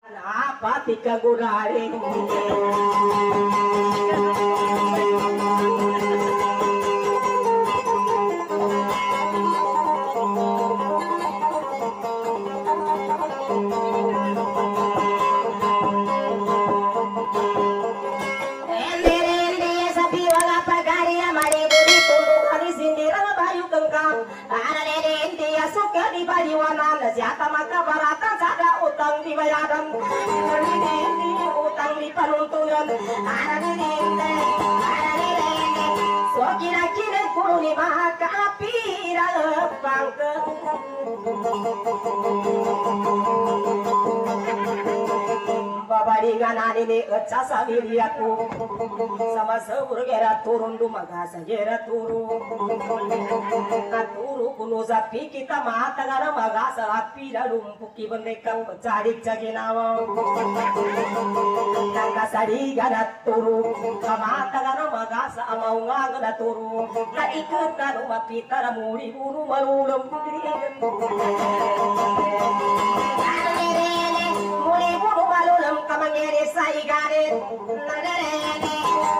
Apa tika gudari siapa maka barata sada utang dibayaran ini utang di panuntunan ada so kira-kira kuruni maka pira pangke babadingan ini ecasa miliaku sama sebur gera turun dumaga sagera turun turu kuno sapi kita mata gara maga sapi dalam puki bendekang pecadik caginawa nangka sari gada turu mata gara maga sa amau ngada turu na ikut na rumah pita na muri buru malulem muri buru malulem kamangere sai gare nagarene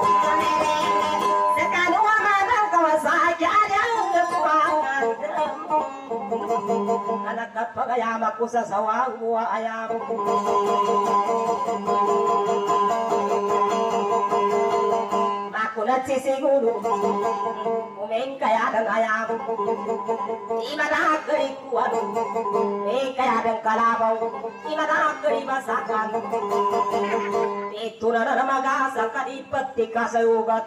sekanu amada kawasaki ada anak kapagayam ako sa sawang buwa ayam ako nagsisiguro umeng kaya ng ayam di manakari kuwan may kaya ng kalabaw di manakari masakan ito na namagasa kalipat di ka sa ugat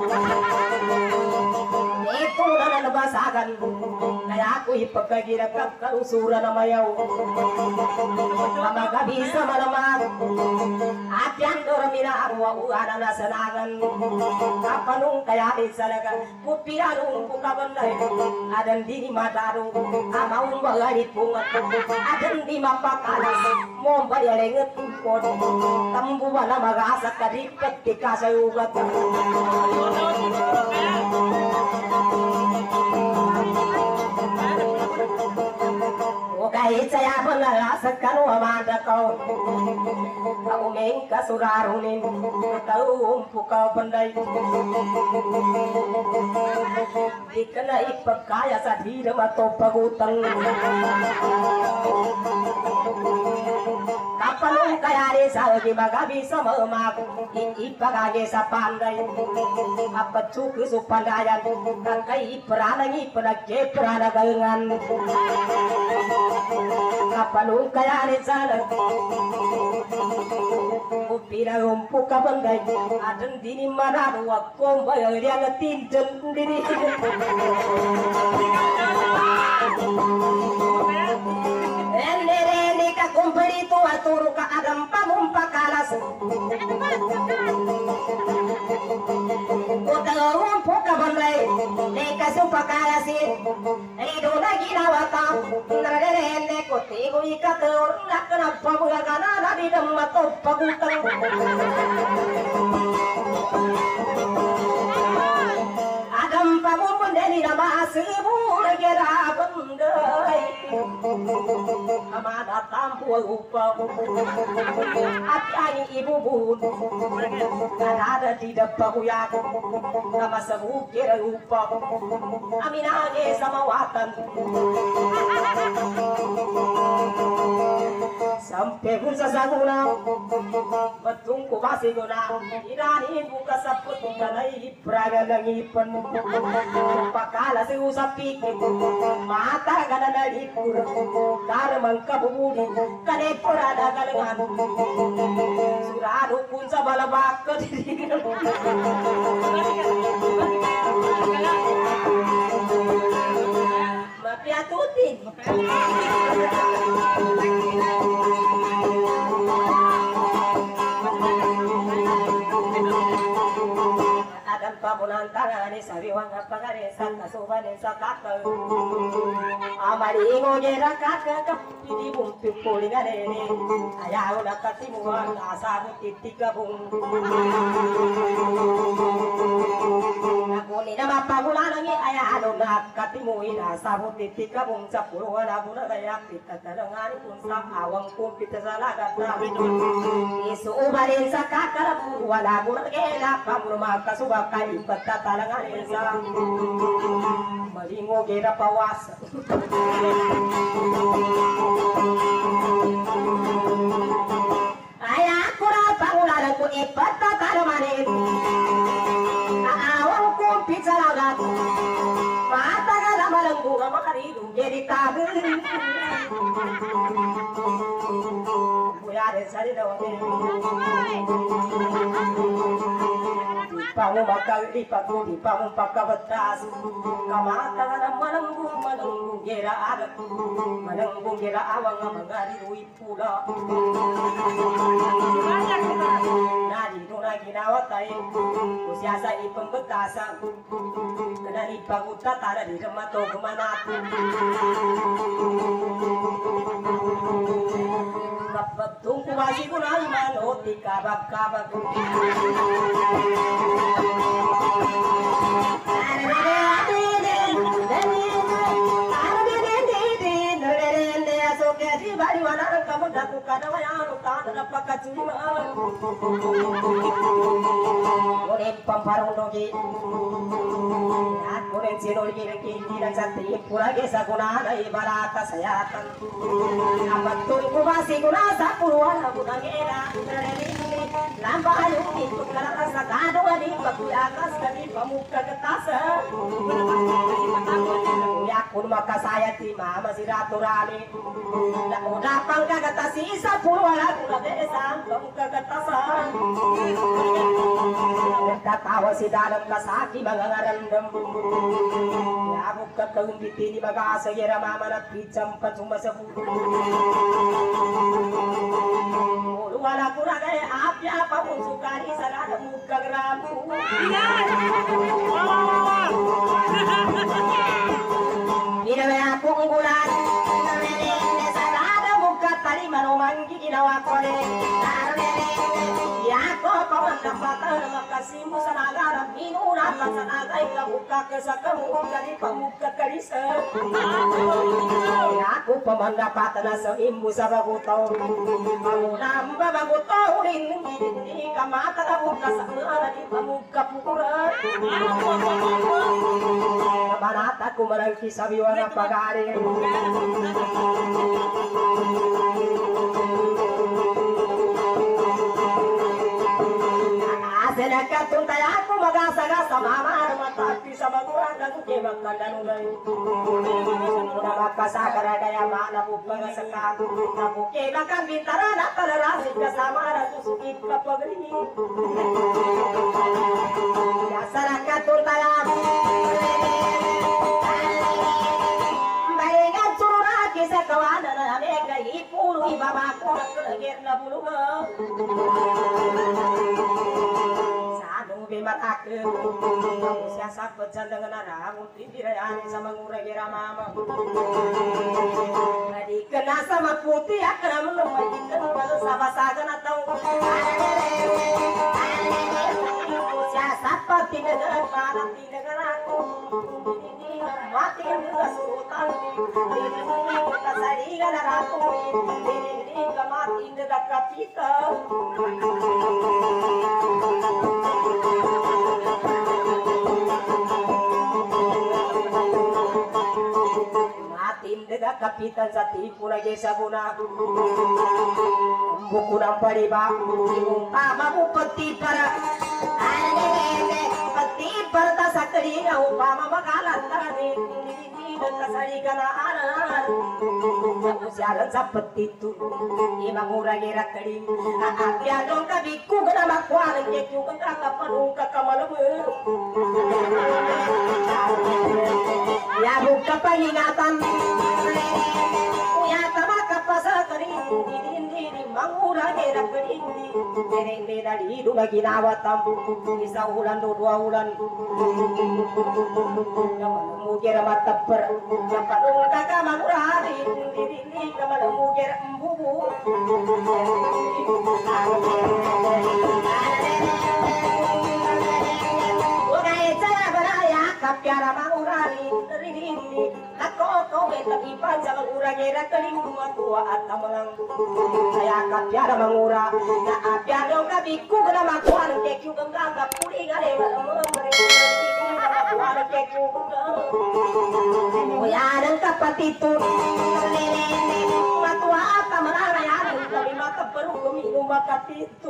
ito na nabasagan kaya ako ipagkagirapag kalusura na mayaw mamagabi sa malaman at yan doramina ang wauana na sanangan kapanong kaya din salaga kupirarong kukabanday adan di madarong amaong magalit pungat adan di mapakalas mong balialengat impod tambuwa na mag-asa karipat di ka sa ugat kahit saya panalasag ka nung amanda ko umeng kasurarunin taong pukaw panday di ka na ipagkaya sa dila matopagutang kapalong kaya rin sa di magabi sa maumag ipagage sa panday apat suki sa pandayan kay iparanang ipanagkeparanagalangan kapalong kaya rin sa upiragumpo ka banday adan dini mararuwag kong bayariang atinjan diri rene ka kumparito aturo ka agam pamumpakalas utang po ka banday neka supakalasin rido na ginawa ta rene ko tigo ikatur nakana pamulagana na bidang matopagutang agam pamumpundeni na masibura gera banday amada tampu upa at ay ibubun kanada di dapakuyak nama sabukir upa aminage sa mawatan sampai pun sasaguna betung ko basiguna irani buka saput kanai praga langipan pakala si usapik mata gana nalipur dar mangkabudi kane purada galangan suradu pun sa balabak mapiatutin pamunan tangani sariwang pagaresan kasubanin sa kakal amaringo gera kakak pidi bumpi pulingan ini ayaw na katimuan asabot titikabong Muni nama pagulan ngi ayah anu nak katimuin asabu titik kabung capuluh anabu nagaya pita terengani pun sak awang pun pita salah kata isu ubarin sakakar pun walabu nagela kamu maka subakai peta talangani sa malingo gera pawas ayah kurang pagulan ku ipeta talamani pizza lagat mata gala malenggu maridu jadi kabel buya sari dawane dipamu bakal dipamu pakka betas kamata gala malenggu gera adat malenggu gera awang magaridu ipula nadi nuna ginawatai usiasa ipembekasan kena ipaguta tada di remato kemana kapag tungku masih kunang manoti kabak-kabak bari wana kamu daku kada wayang utana napaka cuma ore pamparong dogi ya ore sinol ki tidak cantik pura gesa guna dai barata sayatan amatun kubasi guna sapuluan guna gera lamba ayu itu karena sakado ani pakuyakas kami pamuka ketasa ya kun maka saya terima masih raturani udah pangka kata sisa puluhan udah desa pamuka ketasa katawa si dalam kasaki mangarandam ya buka kaumbiti ni bagasa yera mama na picam pacuma sabu wala kuragay apya pa kung sukari sarada muka gramu Binawe akong gulan sarada muka tali manumanggi ginawa ko Yako pamandapatan makasimu sa nagaran minuratan sa nagay kamuka sa kamuka di pamuka kalisa Yako pamandapatan sa imbu sa bagutaw Mangunamba bagutaw hindi ka matalamuka sa mga di pamuka pukura Kamanata kumarangki sa biwana pagari Sedekat tuntai aku magasa-gasa mama matapi sa bagurang aku kemak kandanulay Udah makasakara daya mana bupang sekat Aku kemak ang bintara na palarasik kasama ratu sukit kapagri Ya sedekat tuntai aku Baingan suraki sa kawanan na amega ipulu ibabako nakalagir na bulungan Bimatake, siasa pecan dengan arah, mungkin dirayani sama ngurah-gira mama. Jadi kena sama putih ya kena melembajikan kalau sahabat-sahabat atau siasa pati negara barat di negara aku. Ini mati juga sultan ini kita sarikan aku ini kemati negara kapital. Tindaga kapitan sa tipu na gesa guna buku ng pariba yung tama mo pati para pati para ta sa kalina upama makalat tani kasari ka na anan sialan sa petitu imangura-gira kalim akyadong kabiku ka na makwalan kekyo kang kakapanong kakamalamu yabog ka pangingatan uya tama ka pa sa karin hindi mangura-gira kalim hindi na lido na ginawatam isa ulan do dua ulan mugera mataper kapanong kakamangurari hindi ka manamugera mbubu Wagay saya baraya eta ipan jangan urang era keling tua at amalang saya kapiara mangura na apiara dong kabiku gana makuan keku genggang kapuri gale makuan keku Oyaran kapatitu matua at amalang ya kami maka perlu minum makatitu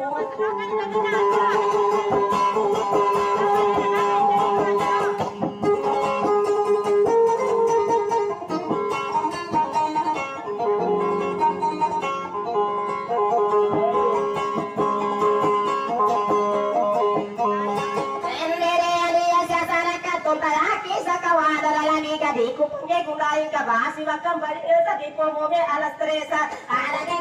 Diku punya gunai kabasi makam bari tadi pomoge alas teresa ada di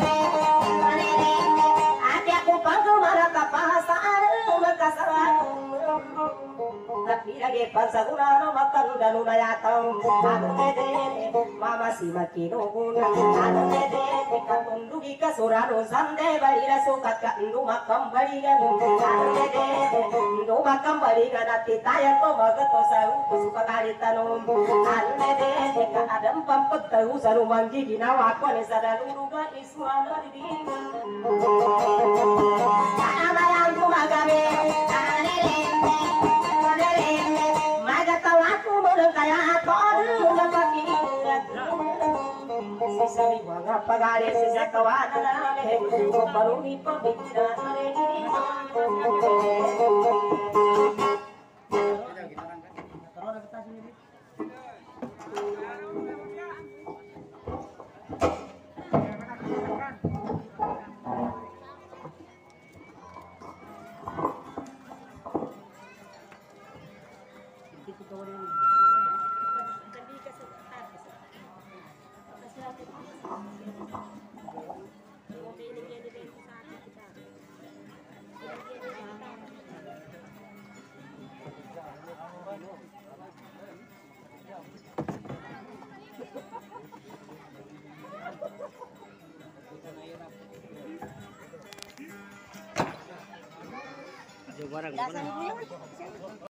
ada aku pangku marah kapasar makasaran tapi lagi pasaguna makan dan unayatang anu dede mama si makino guna anu dede kampung dugi kasurano sande bari rasukat ka ndu makam bari gan anu dede ndu makam bari gan ati tayan ko magato sa suka kalitano anu dede ka adam pampet tahu saru manggi ginawa ko ni sadaluruga iswana di ana yang kumagabe ane aku kaya aton napaki sisa ni mga pagare sisa kawana na ko paruni pabikira Barang.